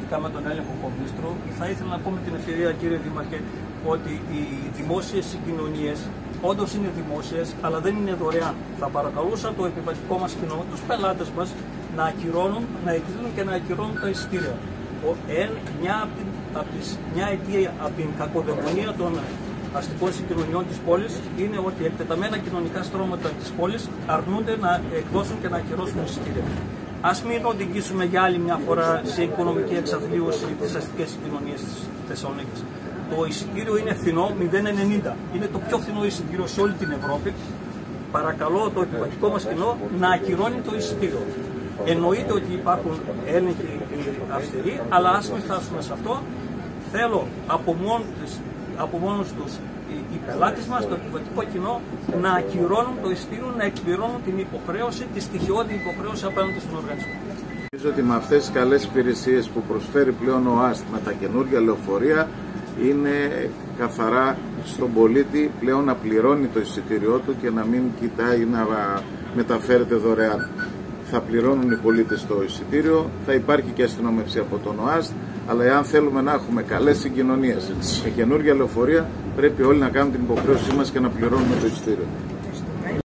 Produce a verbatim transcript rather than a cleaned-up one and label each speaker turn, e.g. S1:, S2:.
S1: σχετικά με τον έλεγχο κομίστρου. Θα ήθελα να πω με την ευκαιρία, κύριε Δήμαρχε, ότι οι δημόσιες συγκοινωνίες όντως είναι δημόσιες, αλλά δεν είναι δωρεάν. Θα παρακαλούσα το επιβατικό μας κοινό, τους πελάτες μας, να ακυρώνουν, να εκδίδουν και να ακυρώνουν τα εισιτήρια. Μια, από τις, μια αιτία από την κακοδαιμονία των αστικών συγκοινωνιών της πόλης είναι ότι εκτεταμένα κοινωνικά στρώματα της πόλης αρνούνται να εκδώσουν και να ακυρώσουν εισιτήρια. Ας μην οδηγήσουμε για άλλη μια φορά σε οικονομική εξαθλίωση τις αστικές συγκοινωνίες της Θεσσαλονίκης. Το εισιτήριο είναι φθηνό, μηδέν ενενήντα. Είναι το πιο φθηνό εισιτήριο σε όλη την Ευρώπη. Παρακαλώ το επιβατικό μας κοινό να ακυρώνει το εισιτήριο. Εννοείται ότι υπάρχουν έλεγχοι αυστηροί, αλλά ας μην φτάσουμε σε αυτό. Θέλω από μόνος, από μόνος τους οι, οι πελάτες μας, το επιβατικό κοινό, να ακυρώνουν το εισιτήριο, να εκπληρώνουν την υποχρέωση, τη στοιχειώδη υποχρέωση απέναντι στον οργανισμό.
S2: Νομίζω ότι με αυτές τις καλές υπηρεσίες που προσφέρει πλέον ο ΑΣΤ με τα καινούργια λεωφορεία, είναι καθαρά στον πολίτη πλέον να πληρώνει το εισιτήριό του και να μην κοιτάει να μεταφέρεται δωρεάν. Θα πληρώνουν οι πολίτες το εισιτήριο, θα υπάρχει και αστυνόμευση από τον ΟΑΣΤ, αλλά εάν θέλουμε να έχουμε καλές συγκοινωνίες και καινούργια λεωφορεία, πρέπει όλοι να κάνουν την υποχρέωσή μας και να πληρώνουμε το εισιτήριο.